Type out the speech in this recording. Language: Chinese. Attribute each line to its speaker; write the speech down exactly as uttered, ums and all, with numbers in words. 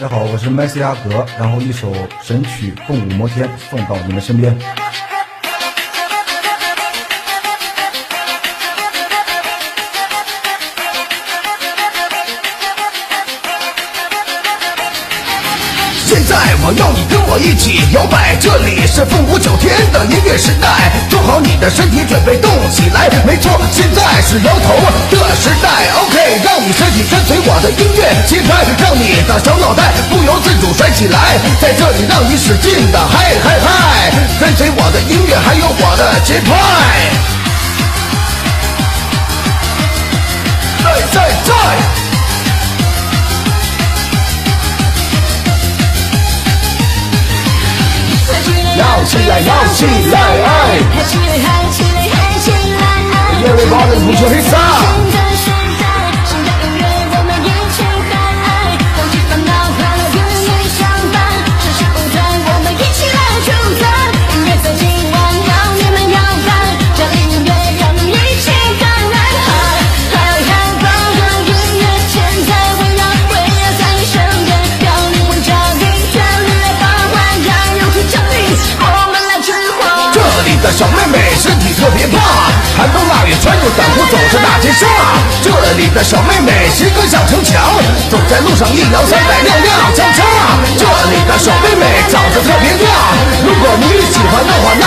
Speaker 1: 大家好，我是麦斯亚格，然后一首神曲《凤舞摩天》送到你们身边。
Speaker 2: 现在我要你跟我一起摇摆，这里是凤舞九天的音乐时代，做好你的身体，准备动起来。没错，现在是摇头的时代。OK， 让你身体跟随我的音乐节拍，让你的小脑袋不由自主甩起来，在这里让你使劲的嗨嗨嗨，跟随我的音乐还有我的节拍。在在在。摇起来，摇起来，哎！
Speaker 3: 嗨起来，嗨起来，嗨起来
Speaker 2: ！Everybody put your hands up！
Speaker 3: 新的时代，新的音乐，我们一起嗨！忘记烦恼，快乐与你相伴。这是舞团，我们一起来主宰。音乐在今晚，让你们摇摆。这音乐让你一起感染。嗨嗨嗨！放着音乐，现在围绕围绕在你身边，让灵魂着力，旋律来把玩，让有图降临。
Speaker 2: 这里的小妹妹身体特别棒，寒冬腊月穿着短裤走着大街上。这里的小妹妹性格像城墙，走在路上一摇三摆亮亮锵锵。这里的小妹妹长得特别亮，如果你喜欢的话，那